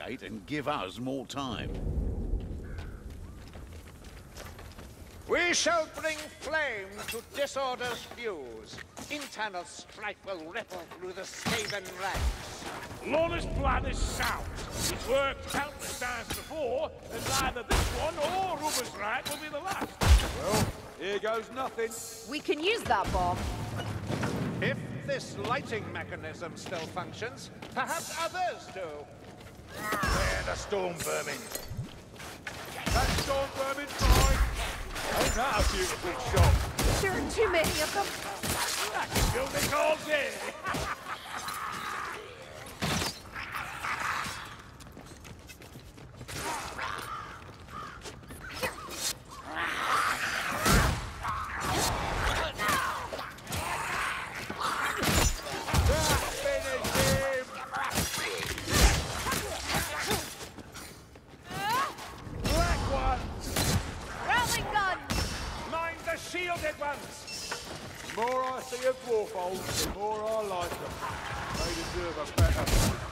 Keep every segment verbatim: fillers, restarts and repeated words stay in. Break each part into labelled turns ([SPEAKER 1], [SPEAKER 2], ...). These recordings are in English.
[SPEAKER 1] investigate and give us more time.
[SPEAKER 2] We shall bring flame to disorder's fuse. Internal strife will ripple through the Skaven ranks.
[SPEAKER 3] Lorna's plan is sound. It's worked countless times before, and neither this one or Rubber's right will be the last.
[SPEAKER 4] Well, here goes nothing.
[SPEAKER 5] We can use that bomb.
[SPEAKER 2] If this lighting mechanism still functions, perhaps others do.
[SPEAKER 3] Where the storm vermin?
[SPEAKER 4] That storm vermin's fine. Ain't that a beautiful shot?
[SPEAKER 5] There are too many of them.
[SPEAKER 3] I can do this all day.
[SPEAKER 2] Shielded ones!
[SPEAKER 4] The more I see of Dwarfholds, the more I like them. They deserve a better.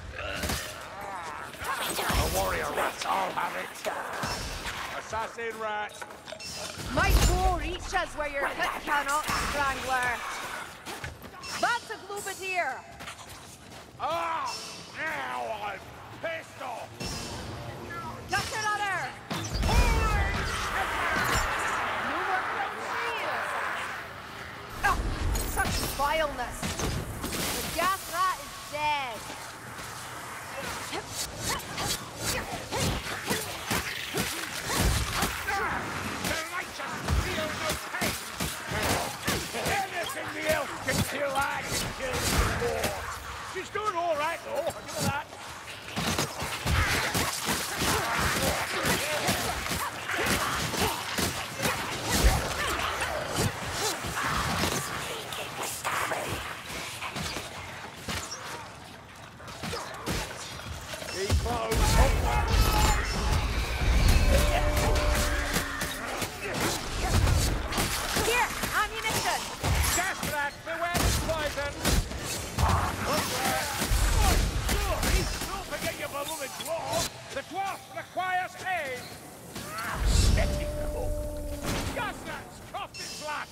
[SPEAKER 3] The warrior rats all have it.
[SPEAKER 2] Assassin rat!
[SPEAKER 5] My tool reaches where your hit cannot, Strangler. That's a Glubadier!
[SPEAKER 3] Ah! Now I'm pissed off!
[SPEAKER 5] Just another! Oh, such vileness! The gas rat is dead!
[SPEAKER 3] The righteous feel no pain! Anything the elf can kill, I can kill before. She's doing all right, though, I'll give her that.
[SPEAKER 5] Here, ammunition!
[SPEAKER 2] Gas rat, beware the poison!
[SPEAKER 3] Don't forget your beloved dwarf!
[SPEAKER 2] The dwarf requires aid!
[SPEAKER 3] Steady, folk! Gas rats, coughed in blood!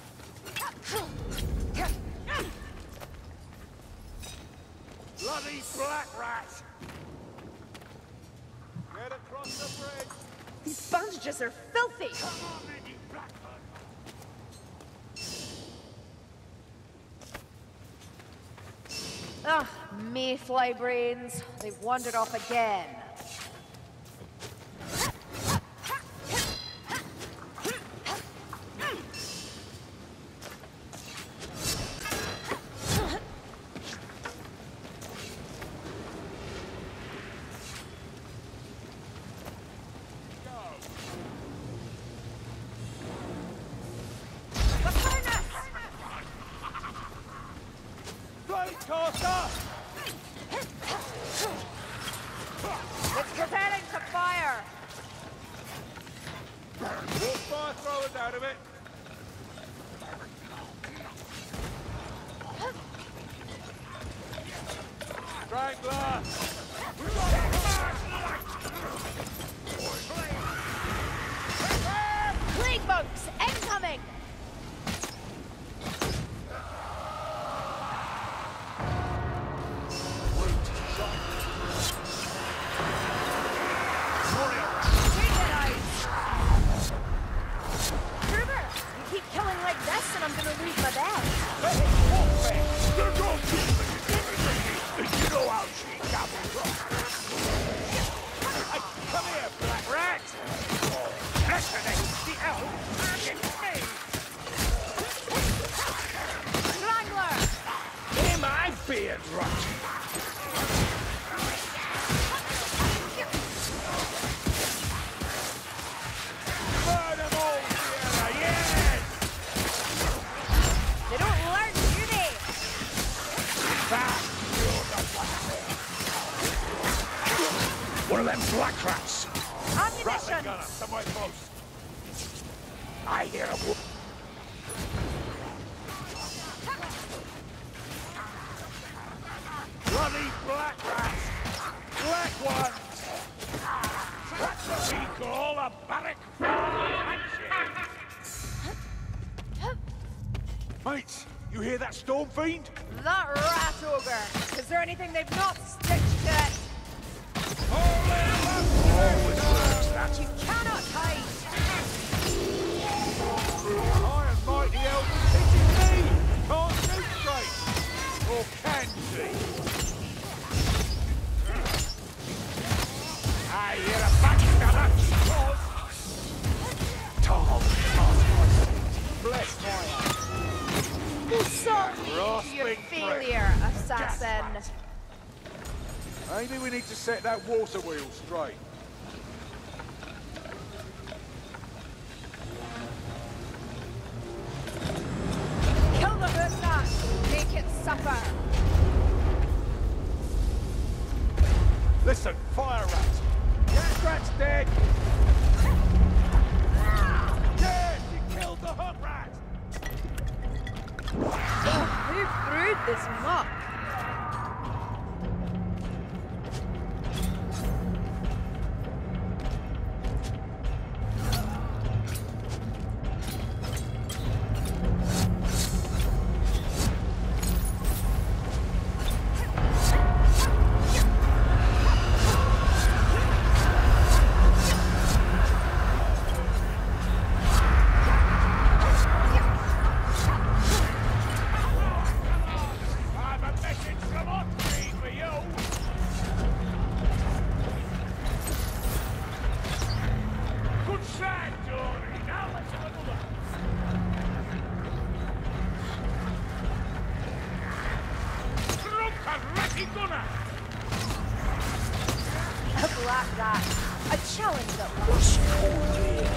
[SPEAKER 3] Bloody black rats!
[SPEAKER 4] Get across the bridge.
[SPEAKER 5] These bandages are filthy!
[SPEAKER 3] Come on, then, you blackbird!
[SPEAKER 5] Ah, mayfly brains. They've wandered off again. It's preparing to fire!
[SPEAKER 4] We'll fire throwers out of it. Strangler!
[SPEAKER 5] Plague monks, incoming! And I'm gonna lose my dad.
[SPEAKER 3] You know how she gobbles.
[SPEAKER 2] Come here, black rat! Yesterday, the elf targets me!
[SPEAKER 5] Strangler!
[SPEAKER 3] Hear my beard rot!
[SPEAKER 2] Burn them all together, yes!
[SPEAKER 5] They don't learn, do they?
[SPEAKER 3] Back! One of them black rats!
[SPEAKER 5] Ammunition!
[SPEAKER 3] Gunner, somewhere close. I hear a whoop.
[SPEAKER 2] Bloody black rats! Black ones!
[SPEAKER 4] hear that storm fiend?
[SPEAKER 5] That rat ogre. Is there anything they've not stitched to it? You cannot hide.
[SPEAKER 4] I am mighty elders hitting me! Can't see straight! Or can see?
[SPEAKER 3] Ah, you're a backstabber!
[SPEAKER 4] Tom, bless my heart.
[SPEAKER 5] Who saw you, you
[SPEAKER 4] Grasping
[SPEAKER 5] failure, assassin?
[SPEAKER 4] Maybe we need to set that water wheel straight.
[SPEAKER 5] Kill the hoodlum! Make it suffer!
[SPEAKER 4] Listen, fire rats! Gas rat's dead!
[SPEAKER 3] Yes, you killed the hook rat!
[SPEAKER 5] Who brewed this muck?
[SPEAKER 3] I've a message from Otfried for you! Good shot, Dory! Now let's have another! Drunk and ratty gunner!
[SPEAKER 5] A black rat. A challenge at last.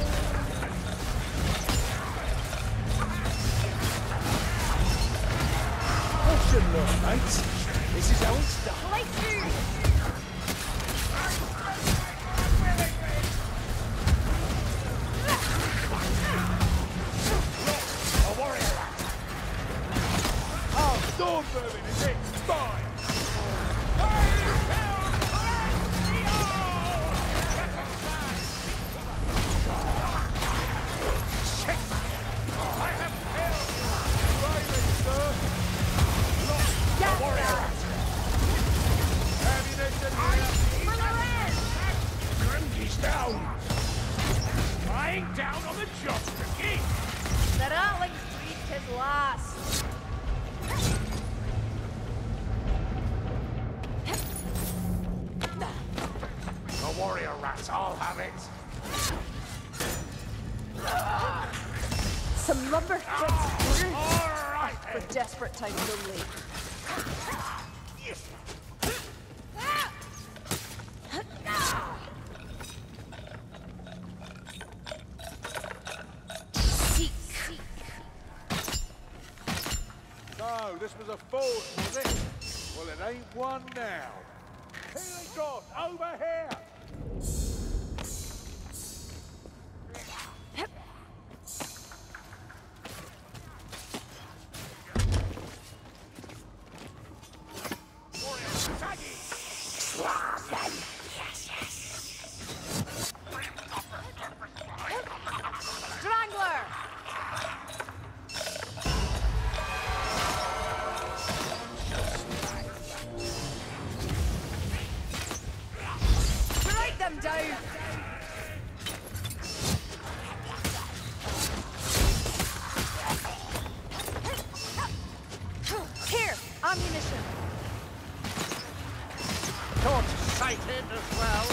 [SPEAKER 4] Caution, Lord Knights. This is how it's done.
[SPEAKER 5] Like you!
[SPEAKER 4] A warrior rat. Oh, storm vermin is it? Fine.
[SPEAKER 5] Get that!
[SPEAKER 3] Grundy's down! Lying down on the job, Ricky!
[SPEAKER 5] The ratling's breathed his last.
[SPEAKER 3] The warrior rats, I'll have it!
[SPEAKER 5] Some lumber fits brew
[SPEAKER 3] All right,
[SPEAKER 5] for desperate times only. Seek.
[SPEAKER 4] So, this was a fort, was it? Well, it ain't one now. Healing God, over here!
[SPEAKER 5] Strangler! Strike them down! Here, ammunition.
[SPEAKER 2] Torch sighted as well.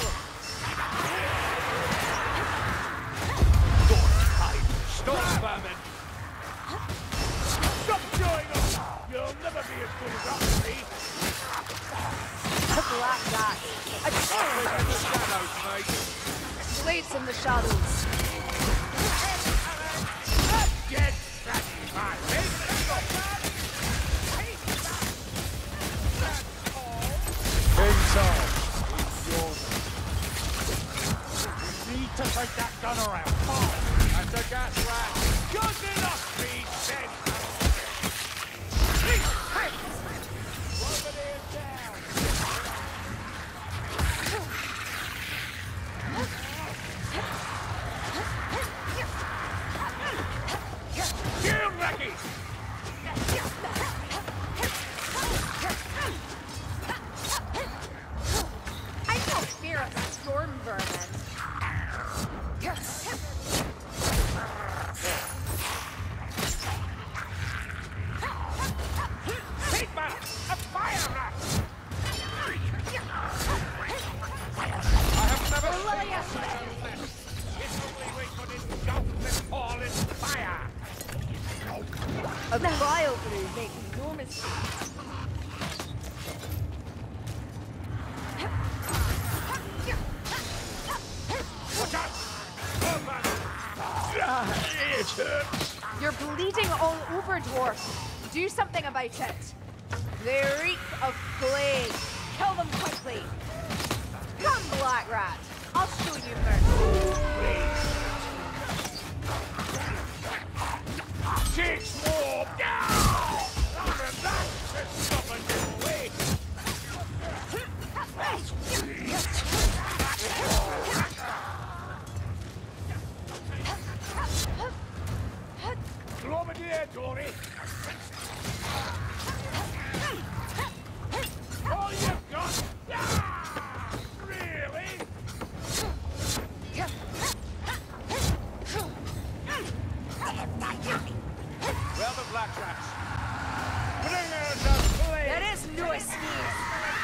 [SPEAKER 3] Stop vermin! Stop showing up! You'll never be as good as Otfried!
[SPEAKER 5] A black rat. A challenge.
[SPEAKER 4] In the shadows, mate.
[SPEAKER 5] Waits in the shadows.
[SPEAKER 3] Get satisfied!
[SPEAKER 4] Inside. It's your
[SPEAKER 3] You need to take that gun around.
[SPEAKER 4] That's a gas rat.
[SPEAKER 3] Good enough, he said! You, Ricky!
[SPEAKER 5] A vile brew, make no mistake.
[SPEAKER 3] Watch out! Oh, man. Ah, it hurts.
[SPEAKER 5] You're bleeding all over, dwarf. Do something about it. They reek of plague. Kill them quickly. Come, Black Rat. I'll show you mercy.
[SPEAKER 3] Six more! Ah! Rather than to stop and get away. Over here, Dory. All you've got? Ah! Really?
[SPEAKER 2] Well, the Black Rats. Bringers of flame!
[SPEAKER 5] There is no escape.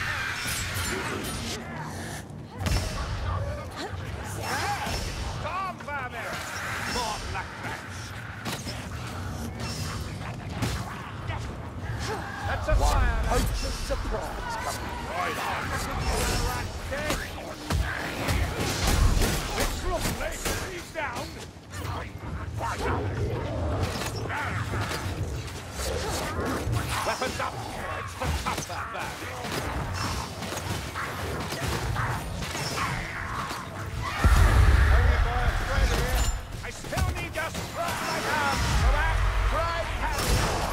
[SPEAKER 2] Storm Farmer! More Black Rats! That's a fire!
[SPEAKER 4] Poacher's surprise coming.
[SPEAKER 3] Right on. It's lovely. He's down.
[SPEAKER 2] Weapons up! It's the tougher man! Only boy afraid of here. I still need your strong right arm for that dry hand!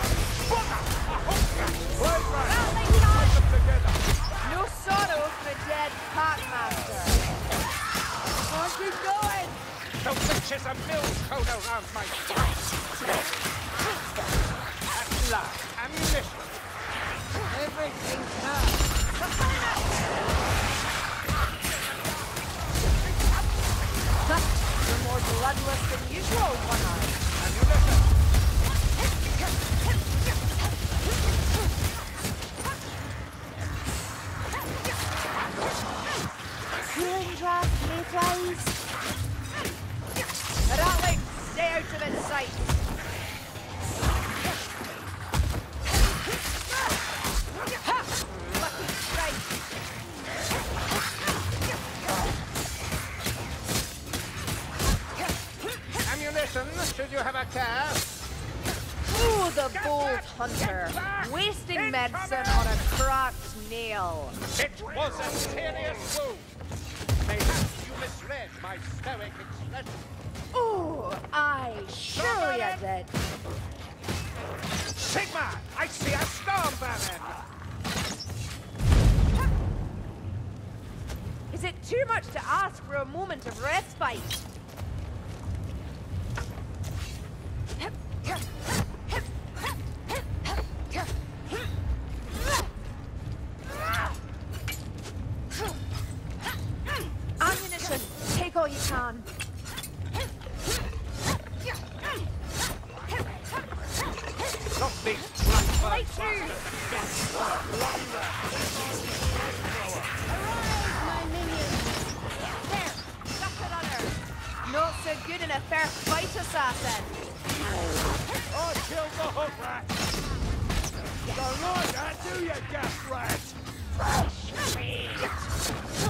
[SPEAKER 2] Blade right! Put them together!
[SPEAKER 5] No sorrow for a dead packmaster. Oh, keep going.
[SPEAKER 2] Don't witches a millstone around my throat! At last, ammunition!
[SPEAKER 5] Everything's hurt. You're more bloodless than usual, One-Eye.
[SPEAKER 2] Ammunition!
[SPEAKER 5] Cooling draft, mayflies. Ratling, stay out of its sight. Ha! Lucky strike.
[SPEAKER 2] Ammunition, should you have a care?
[SPEAKER 5] Ooh, the bold hunter. Wasting medicine on a cracked nail.
[SPEAKER 2] It was a serious wound. Mayhaps you misread my stoic expression.
[SPEAKER 5] Ooh, aye, surely I did.
[SPEAKER 2] Sigma, I see a storm vermin.
[SPEAKER 5] Is it too much to ask for a moment of respite? Ammunition, take all you can.
[SPEAKER 2] Not these blackbird
[SPEAKER 5] Right through. There, duck it on her. Not so good in a fair fight, assassin.
[SPEAKER 3] I killed the hook rat. Don't like that, do you, gas rat? Fresh meat.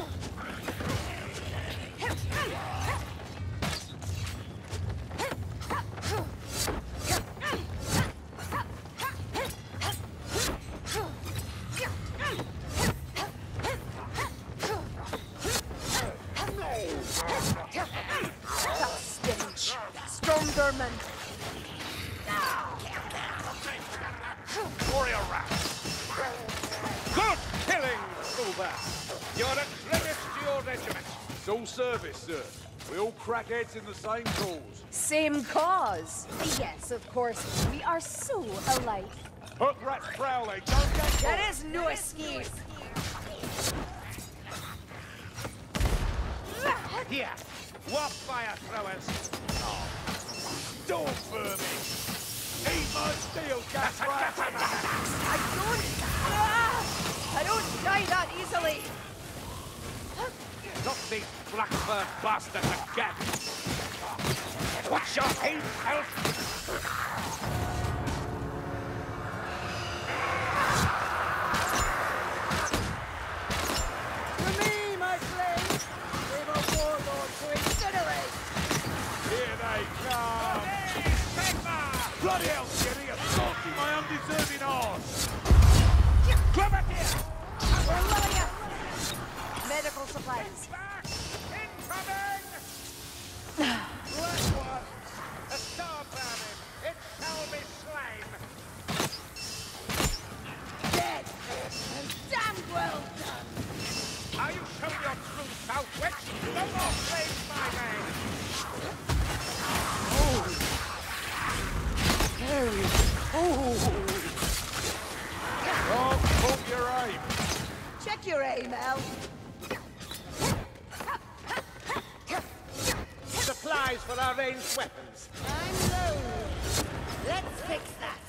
[SPEAKER 5] That stench. Storm vermin.
[SPEAKER 2] warrior rat. Good killing, Uber. You're a credit to your regiment.
[SPEAKER 4] It's all service, sir. We all crack heads in the same cause.
[SPEAKER 5] Same cause. Yes, of course. We are so alike.
[SPEAKER 4] Hook rats prowling, don't get
[SPEAKER 5] There is no escape.
[SPEAKER 2] Here, warp fire throwers.
[SPEAKER 3] Oh, don't burn me. Eat my steel, gas rat.
[SPEAKER 5] I don't... Ah! I don't die that easily.
[SPEAKER 2] Not these blackbird bastards again. What's your aim, elf?
[SPEAKER 5] flies!
[SPEAKER 2] Back! Incoming! Black ones! A star vermin! It shall be slain!
[SPEAKER 5] Dead! And damn well done!
[SPEAKER 2] Are you showing your true self, witch? No more flames, my man!
[SPEAKER 3] Harry! Oh!
[SPEAKER 4] Don't pull your aim.
[SPEAKER 5] Check your aim, Al.
[SPEAKER 2] Supplies for our ranged weapons.
[SPEAKER 5] I'm low. Let's fix that.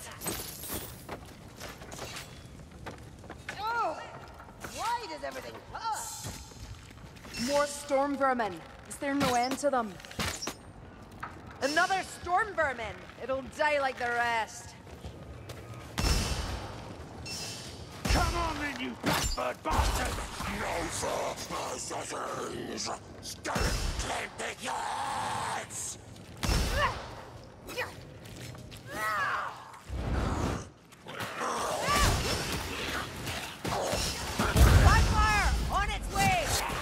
[SPEAKER 5] Oh! Why does everything hurt? More storm vermin. Is there no end to them? Another storm vermin! It'll die like the rest.
[SPEAKER 3] Come on then, you blackbird bastards!
[SPEAKER 6] No further assassins! Skeleton claim the yards!
[SPEAKER 5] Blackfire! On its way!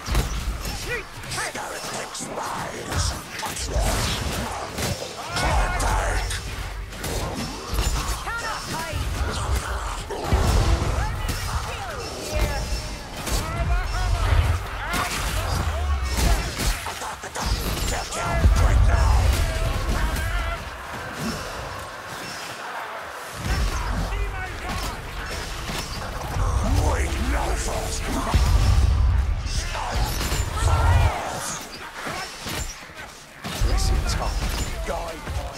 [SPEAKER 6] Skeleton spies! Contact!
[SPEAKER 5] Cannot hide! Here!
[SPEAKER 6] Kill, kill, quick now! Wait, no first!
[SPEAKER 3] Listen, Tom. Guy.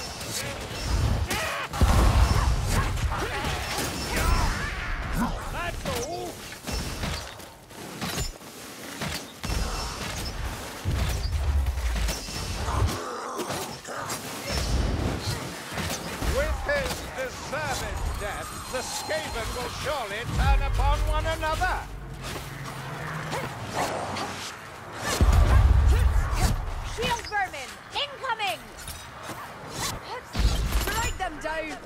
[SPEAKER 2] That's all! With his deserved death, the Skaven will surely turn upon one another!
[SPEAKER 5] Shield vermin! Incoming! Strike them down!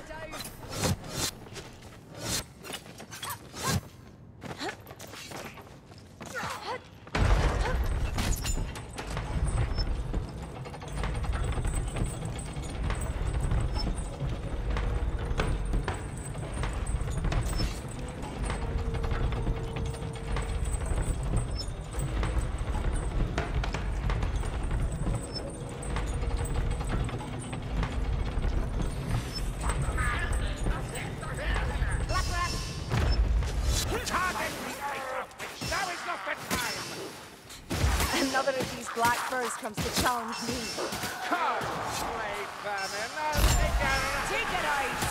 [SPEAKER 2] Target me, Peter! Now is not the time!
[SPEAKER 5] Another of these black furs comes to challenge me.
[SPEAKER 2] Come, slave vermin, I'll take care of
[SPEAKER 5] Take it out!